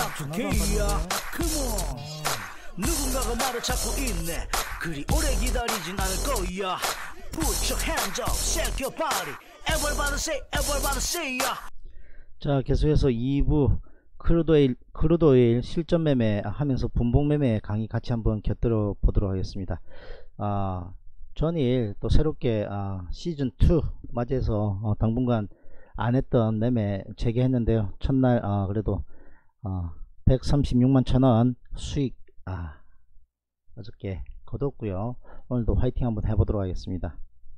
Y2K야 Come on 누군가가 말을 찾고 있네 그리 오래 기다리진 않을 거야 Put your hands up, shake your body everybody say ya. 자, 계속해서 2부 크루드 오일 실전 매매 하면서 분봉 매매 강의 같이 한번 곁들여 보도록 하겠습니다. 전일 또 새롭게 시즌2 맞이해서 당분간 안 했던 매매 재개했는데요. 첫날 그래도 136만 1000원 수익 어저께 거뒀고요. 오늘도 화이팅 한번 해보도록 하겠습니다.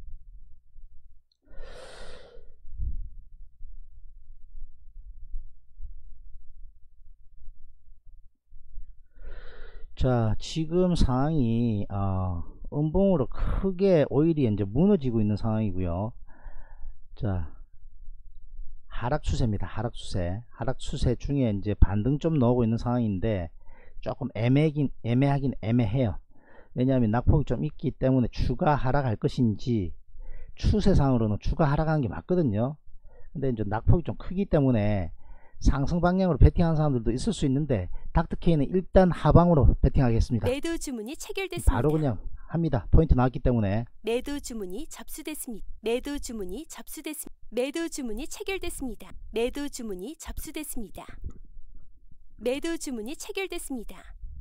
자, 지금 상황이 음봉으로 크게 오일이 이제 무너지고 있는 상황이고요. 자, 하락 추세입니다. 하락 추세 중에 이제 반등 좀 나오고 있는 상황인데 조금 애매하긴 애매해요. 왜냐하면 낙폭이 좀 있기 때문에 추가 하락할 것인지, 추세상으로는 추가 하락하는 게 맞거든요. 근데 이제 낙폭이 좀 크기 때문에 상승 방향으로 베팅하는 사람들도 있을 수 있는데, 닥터케이는 일단 하방으로 베팅하겠습니다. 매도 주문이 체결됐습니다. 바로 그냥 합니다. 포인트 나왔기 때문에. 매도 주문이 접수됐습니다. 매도 주문이 접수됐습니다. 매도 주문이 체결됐습니다. 매도 주문이 접수됐습니다. 매도 주문이 체결됐습니다.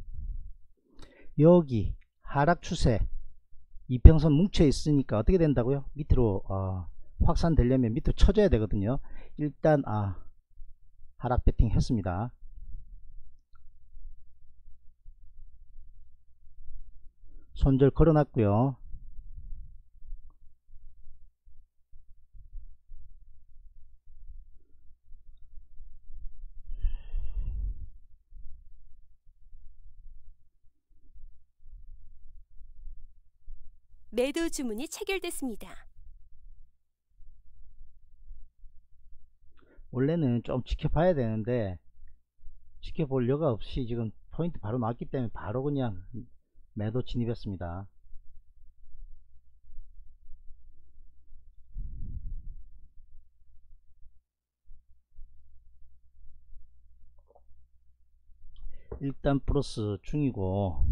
여기 하락 추세 이평선 뭉쳐 있으니까 어떻게 된다고요? 밑으로 확산되려면 밑으로 쳐줘야 되거든요. 일단 하락 베팅 했습니다. 손절 걸어놨고요. 매도 주문이 체결됐습니다. 원래는 좀 지켜봐야 되는데 지켜볼 여가 없이 지금 포인트 바로 나왔기 때문에 바로 그냥 매도 진입했습니다. 일단 플러스 중이고,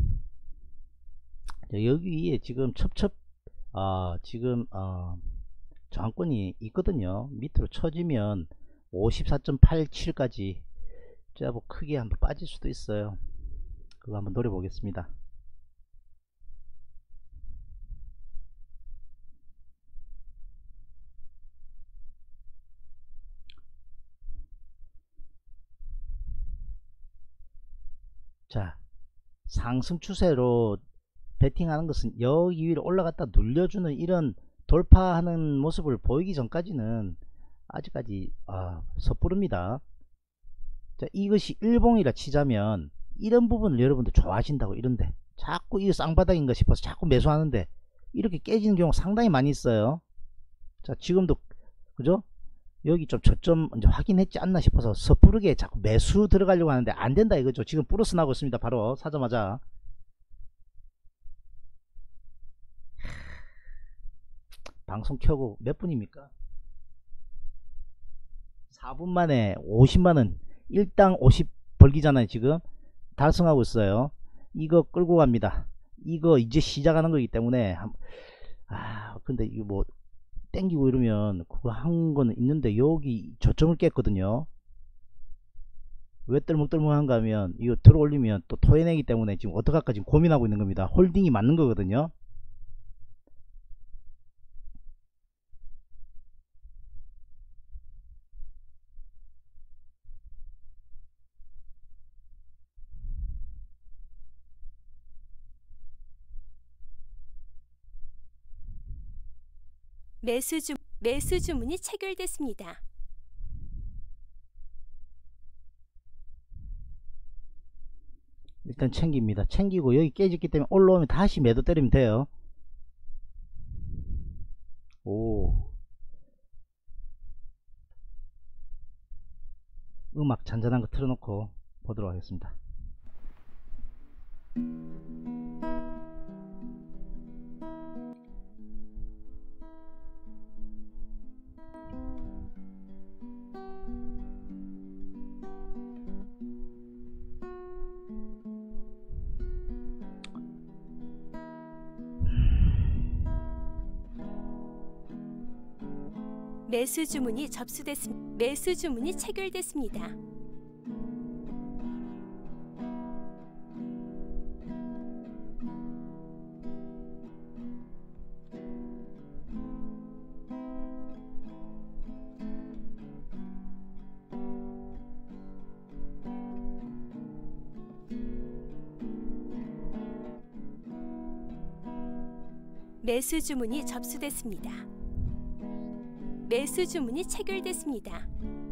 여기에 지금 지금 저항권이 있거든요. 밑으로 쳐지면 54.87까지 뭐 크게 한번 빠질 수도 있어요. 그거 한번 노려보겠습니다. 자, 상승 추세로 베팅하는 것은 여기 위로 올라갔다 눌려주는 이런 돌파하는 모습을 보이기 전까지는 아직까지 섣부릅니다. 자, 이것이 일봉이라 치자면 이런 부분을 여러분들 좋아하신다고, 이런데 자꾸 이거 쌍바닥인가 싶어서 자꾸 매수하는데 이렇게 깨지는 경우 상당히 많이 있어요. 자, 지금도 그죠? 여기 좀 저점 이제 확인했지 않나 싶어서 섣부르게 자꾸 매수 들어가려고 하는데 안 된다 이거죠. 지금 플러스 나고 있습니다. 바로 사자마자. 방송 켜고 몇 분입니까? 4분 만에 50만원, 일당 50 벌기잖아요. 지금 달성하고 있어요. 이거 끌고 갑니다. 이거 이제 시작하는 거기 때문에 근데 이거 뭐 땡기고 이러면 그거 한 거는 있는데 여기 저점을 깼거든요. 왜 떨먹떨먹한가 하면 이거 들어 올리면 또 토해내기 때문에 지금 어떡할까 지금 고민하고 있는 겁니다. 홀딩이 맞는 거거든요. 매수 주문이 체결됐습니다. 일단 챙깁니다. 챙기고 여기 깨졌기 때문에 올라오면 다시 매도 때리면 돼요. 오, 음악 잔잔한 거 틀어놓고 보도록 하겠습니다. 매수 주문이 접수됐습니다. 매수 주문이 체결됐습니다. 매수 주문이 접수됐습니다. 매수 주문이 체결됐습니다.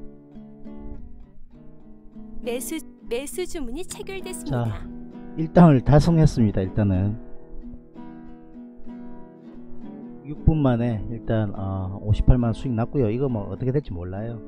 매수 주문이 체결됐습니다. 자, 1단을 달성했습니다. 일단은 6분 만에 일단 58만원 수익 났고요. 이거 뭐 어떻게 될지 몰라요.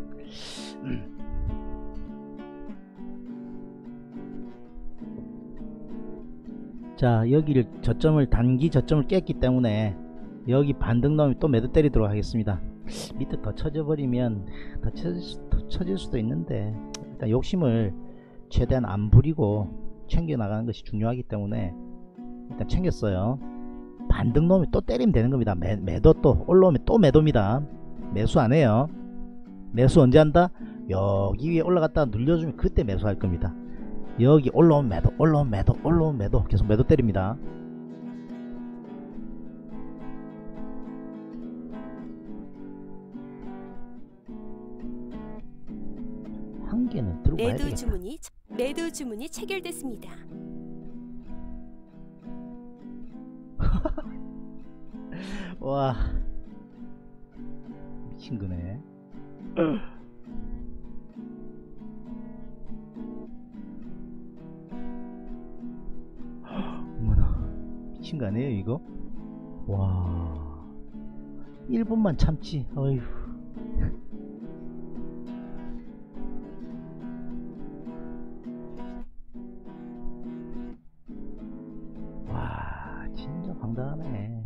자, 여기를 단기 저점을 깼기 때문에 여기 반등 넣으면 또 매도 때리도록 하겠습니다. 밑에 더 쳐져 버리면 더 쳐질 수도 있는데 일단 욕심을 최대한 안 부리고 챙겨 나가는 것이 중요하기 때문에 일단 챙겼어요. 반등 넣으면 또 때리면 되는 겁니다. 매도 또 올라오면 또 매도입니다. 매수 안 해요. 매수 언제 한다? 여기 위에 올라갔다가 눌려주면 그때 매수할 겁니다. 여기 올라오면 매도, 올라오면 매도, 올라오면 매도, 계속 매도 때립니다. 한 개는 들고 가야 되겠다. 매도 주문이 체결됐습니다. 와, 미친 거네. 어머나, 미친 거 아니에요 이거? 와, 1분만 참지. 어휴. 와, 진짜 황당하네.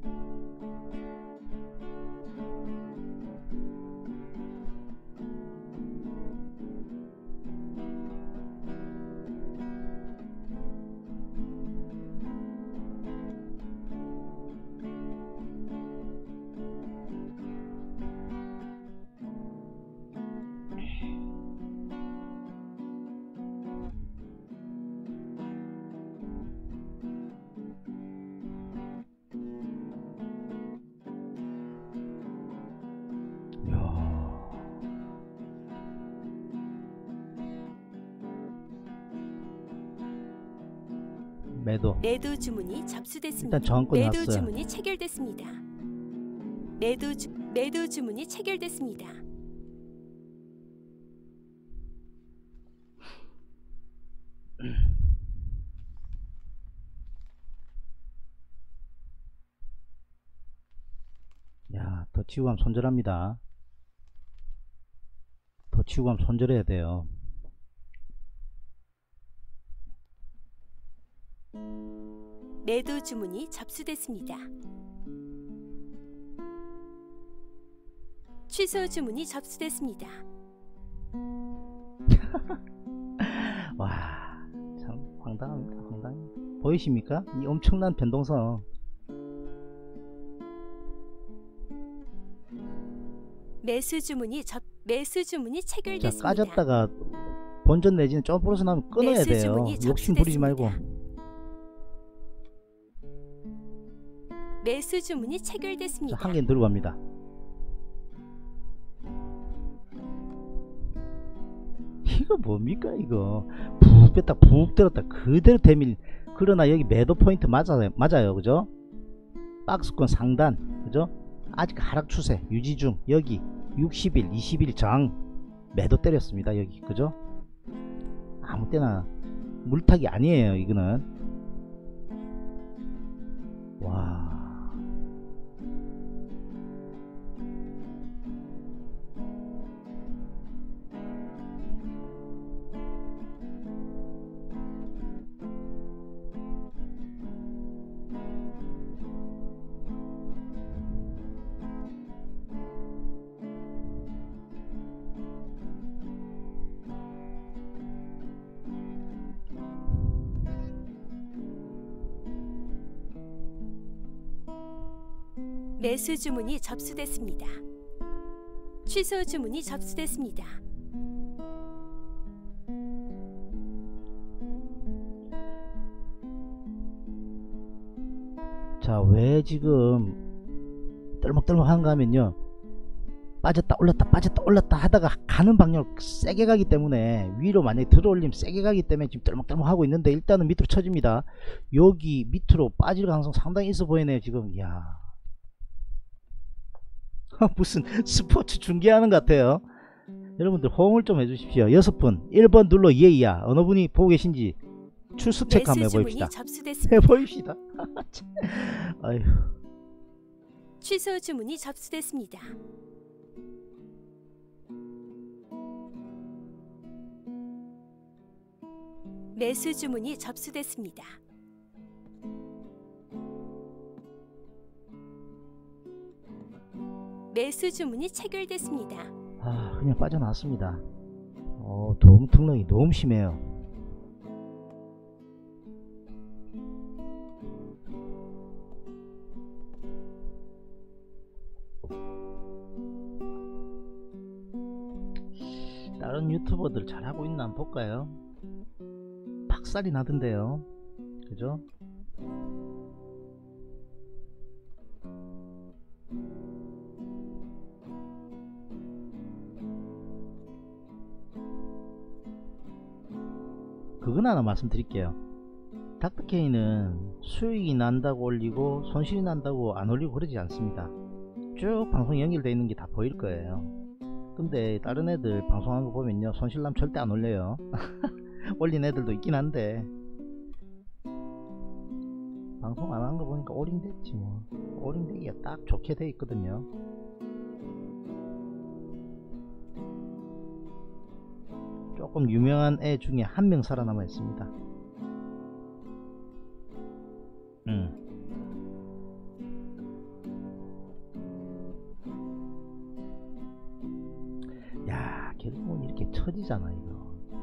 매도 주문이 접수됐습니다. 일단 저항권이 매도 왔어요. 주문이 체결됐습니다. 매도 주문이 체결됐습니다. 야, 더 치고 가면 손절합니다. 더 치고 가면 손절해야 돼요. 매도 주문이 접수됐습니다. 취소 주문이 접수됐습니다. 와, 참 황당합니다. 황당해. 보이십니까? 이 엄청난 변동성. 매수 주문이 체결됐습니다. 자, 까졌다가 본전 내지는 좀 플러스 나면 끊어야 매수 돼요. 주문이 욕심 부리지 말고. 매수 주문이 체결됐습니다. 한 개는 들고 갑니다. 이거 뭡니까 이거? 푹 뺐다 푹 들었다 그대로 대밀. 그러나 여기 매도 포인트 맞아요 그죠? 박스권 상단 그죠? 아직 하락 추세 유지 중. 여기 60일 20일 저항 매도 때렸습니다. 여기 그죠? 아무 때나 물타기 아니에요 이거는. 와, 매수 주문이 접수됐습니다. 취소 주문이 접수됐습니다. 자, 왜 지금 떨먹떨먹 한가 하면요, 빠졌다 올랐다 빠졌다 올랐다 하다가 가는 방향을 세게 가기 때문에, 위로 만약에 들어올리면 세게 가기 때문에 지금 떨먹떨먹 하고 있는데, 일단은 밑으로 쳐집니다. 여기 밑으로 빠질 가능성 상당히 있어 보이네요 지금. 이야, 무슨 스포츠 중계하는 것 같아요. 여러분들 호응을 좀 해주십시오. 6분 1번 눌러 예이야. 어느 분이 보고 계신지 출석 체크 한번 매수 해보입시다. 주문이 접수됐습니다. 해보입시다. 아휴. 취소 주문이 접수됐습니다. 매수 주문이 접수됐습니다. 매수 주문이 체결됐습니다. 아, 그냥 빠져나왔습니다. 도움 특능이 너무 심해요. 다른 유튜버들 잘하고 있나 한번 볼까요? 박살이 나던데요. 그죠? 그건 하나 말씀드릴게요. 닥터케이는 수익이 난다고 올리고 손실이 난다고 안 올리고 그러지 않습니다. 쭉 방송이 연결되어 있는 게 다 보일 거예요. 근데 다른 애들 방송하는 거 보면요, 손실나면 절대 안 올려요. 올린 애들도 있긴 한데, 방송 안 하는 거 보니까 올인됐지 뭐. 올인되기가 딱 좋게 돼 있거든요. 조금 유명한 애 중에 한 명 살아남아 있습니다. 야, 결국은 이렇게 처지잖아 이거.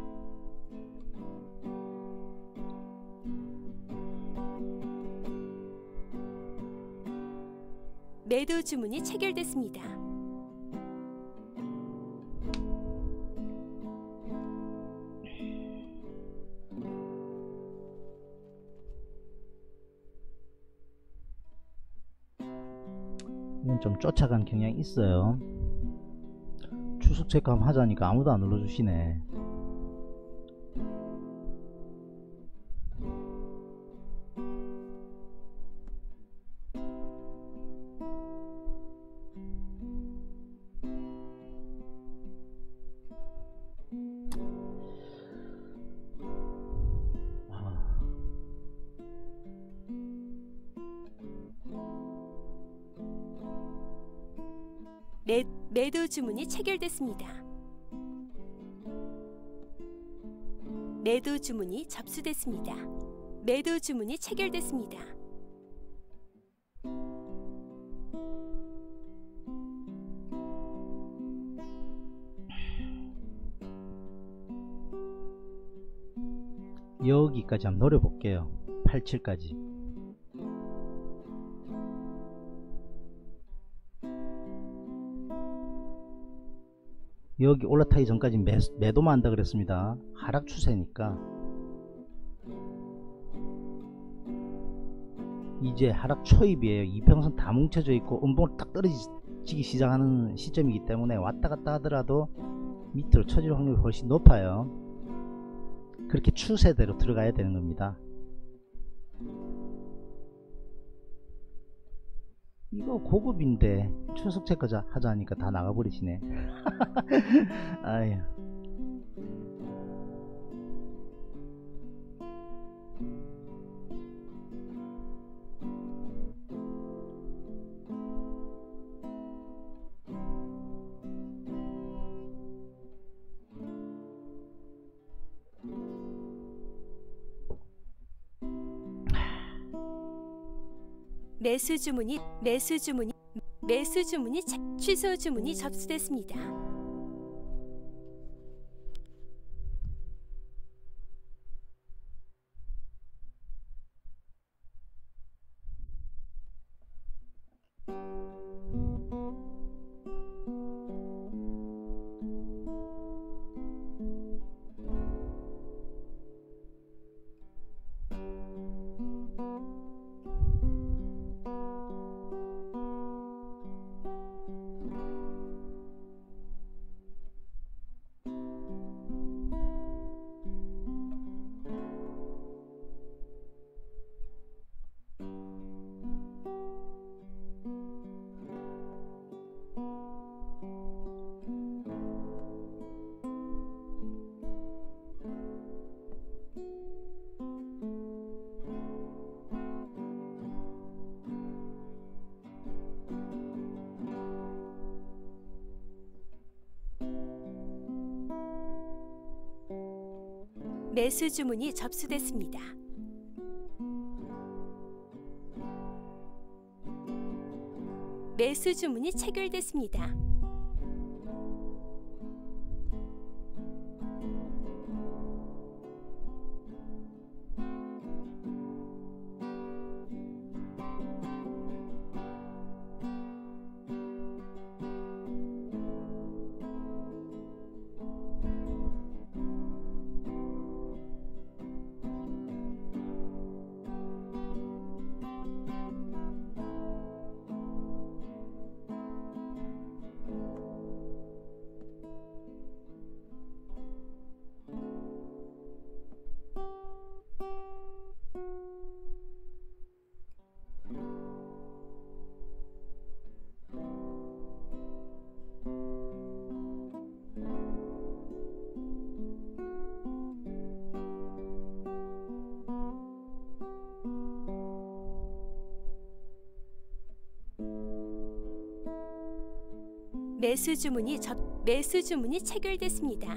매도 주문이 체결됐습니다. 이건 좀 쫓아간 경향이 있어요. 추석 체크 한번 하자니까 아무도 안 눌러주시네. 매도 주문이 체결됐습니다. 매도 주문이 접수됐습니다. 매도 주문이 체결됐습니다. 여기까지 한번 노려볼게요. 87까지. 여기 올라타기 전까지 매도만 한다 그랬습니다. 하락 추세니까. 이제 하락 초입이에요. 이평선 다 뭉쳐져 있고 음봉으로 딱 떨어지기 시작하는 시점이기 때문에 왔다 갔다 하더라도 밑으로 쳐질 확률이 훨씬 높아요. 그렇게 추세대로 들어가야 되는 겁니다. 이거 고급인데 추석 체크 하자 하니까 다 나가버리시네. 아유. 매수 주문이 취소 주문이 접수됐습니다. 매수 주문이 접수됐습니다. 매수 주문이 체결됐습니다. 매수 주문이 체결됐습니다.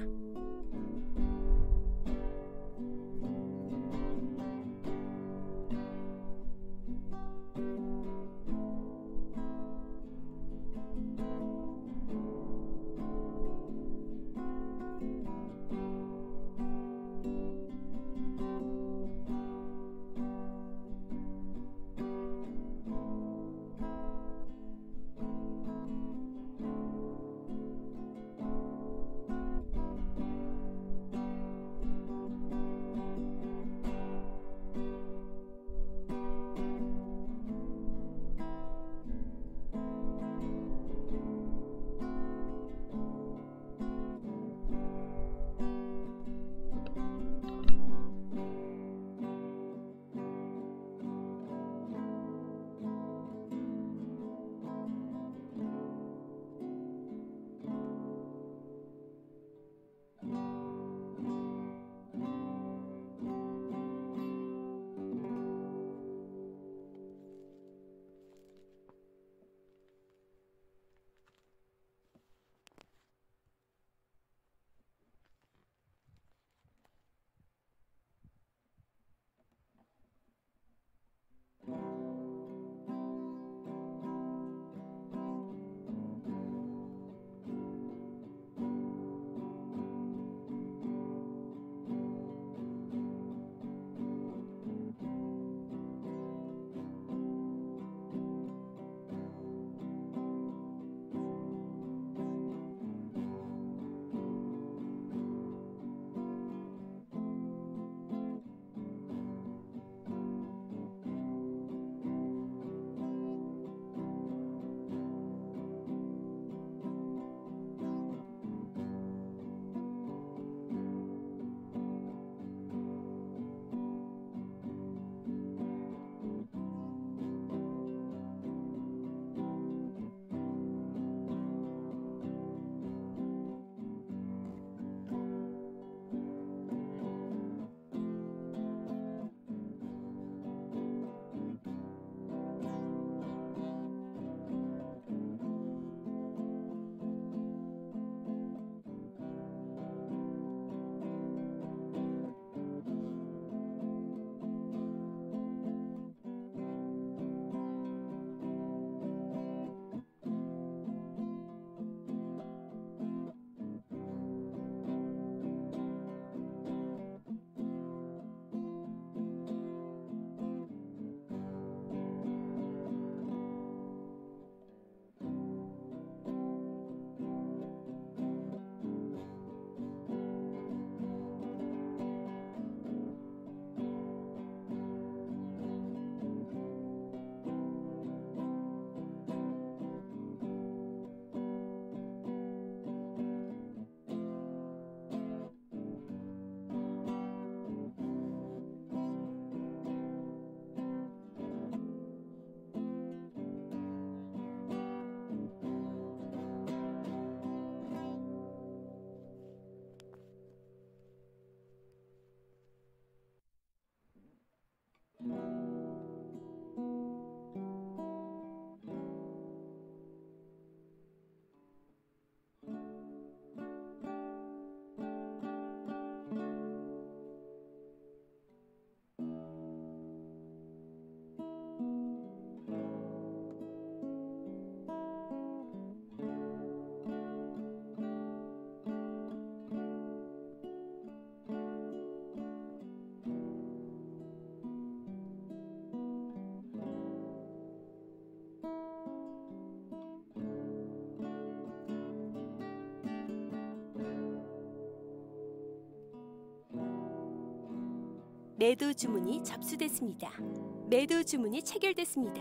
매도 주문이 접수됐습니다. 매도 주문이 체결됐습니다.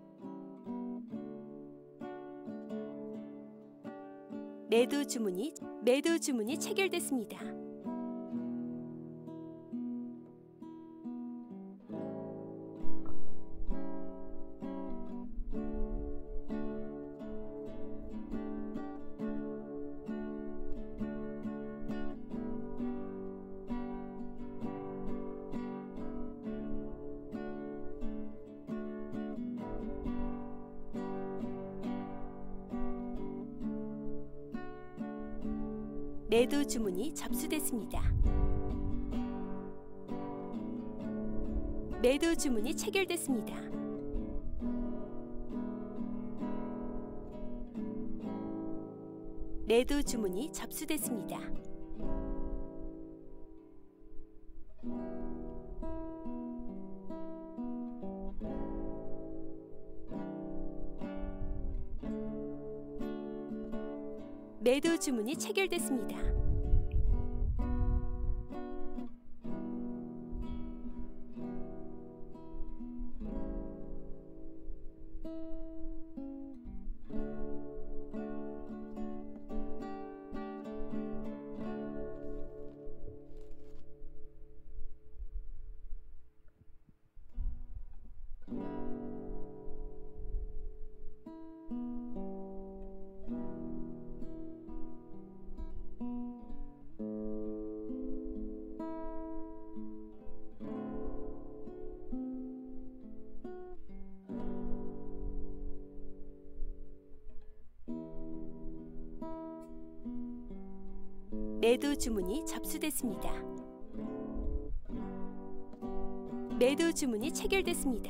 매도 주문이 체결됐습니다. 매도 주문이 접수됐습니다. 매도 주문이 체결됐습니다. 매도 주문이 접수됐습니다. 매도 주문이 체결됐습니다. 매도 주문이 접수됐습니다. 매도 주문이 체결됐습니다.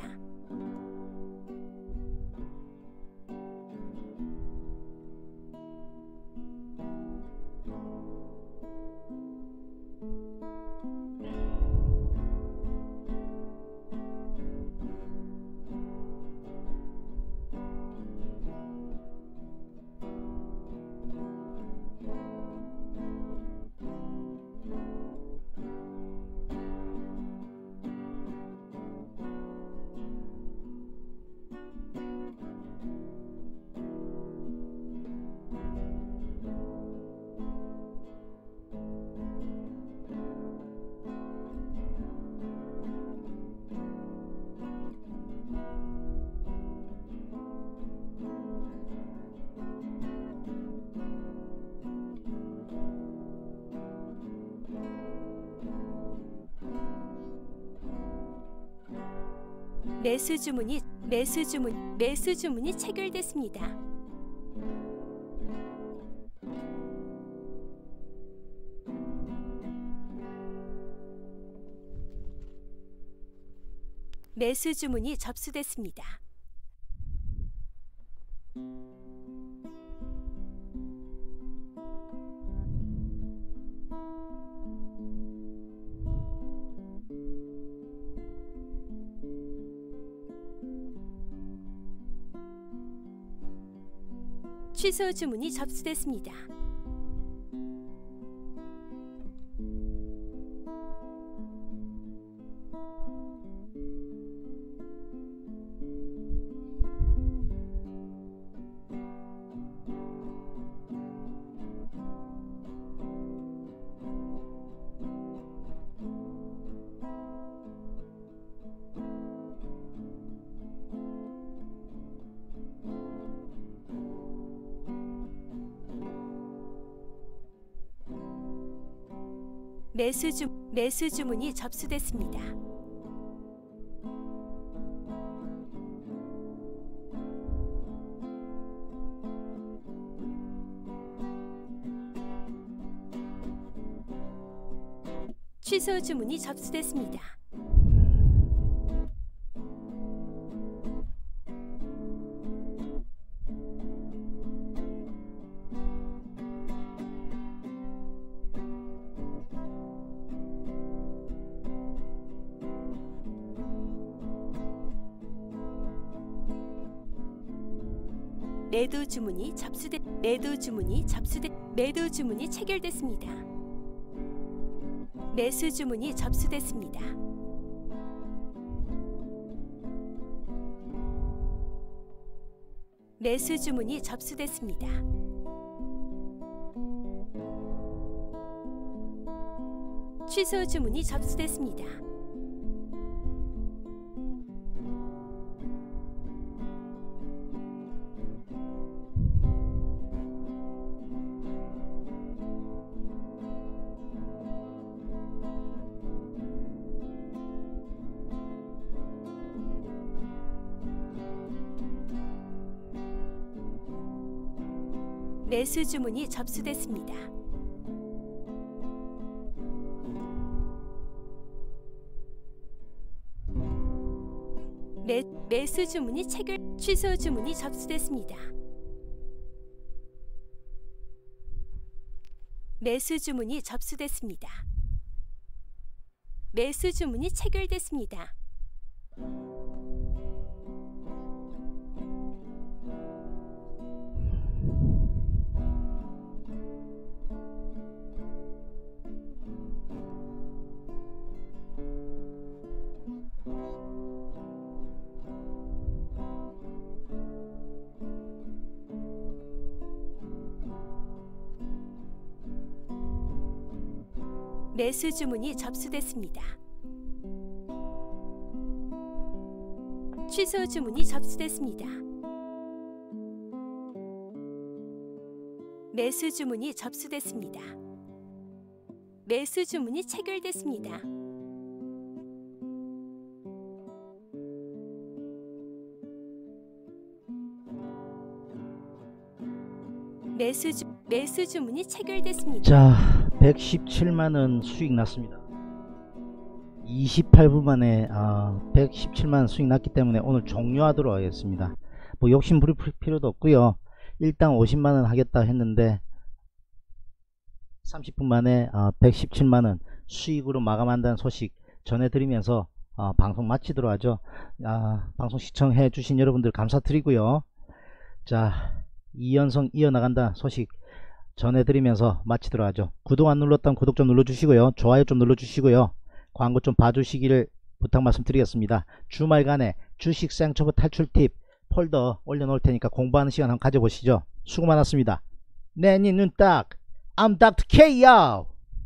매수 주문이 체결됐습니다. 매수 주문이 접수됐습니다. 취소 주문이 접수됐습니다. 매수 주문이 접수됐습니다. 취소 주문이 접수됐습니다. 매도 주문이 체결됐습니다. 매수 주문이 접수됐습니다. 매수 주문이 접수됐습니다. 취소 주문이 접수됐습니다. 매수 주문이 접수됐습니다. 매수 주문이 취소 주문이 접수됐습니다. 매수 주문이 접수됐습니다. 매수 주문이 체결됐습니다. 매수 주문이 접수됐습니다. 취소 주문이 접수됐습니다. 매수 주문이 접수됐습니다. 매수 주문이 체결됐습니다. 매수 주문이 체결됐습니다. 자, 117만원 수익 났습니다. 28분 만에 117만원 수익 났기 때문에 오늘 종료하도록 하겠습니다. 뭐 욕심 부릴 필요도 없고요. 일당 50만원 하겠다 했는데 30분 만에 117만원 수익으로 마감한다는 소식 전해드리면서 방송 마치도록 하죠. 방송 시청해 주신 여러분들 감사드리고요. 자, 2연성 이어나간다 소식 전해드리면서 마치도록 하죠. 구독 안 눌렀다면 구독 좀 눌러주시고요. 좋아요 좀 눌러주시고요. 광고 좀 봐주시기를 부탁 말씀드리겠습니다. 주말간에 주식 생초보 탈출 팁 폴더 올려놓을 테니까 공부하는 시간 한번 가져보시죠. 수고 많았습니다. 내 눈 딱 I'm Dr. K요.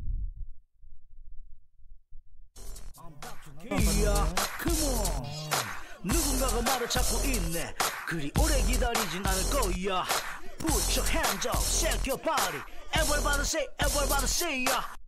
누군가가 말을 찾고 있네. 그리 오래 기다리진 않을 거야. Put your hands up, shake your body. Everybody say, everybody say, yeah.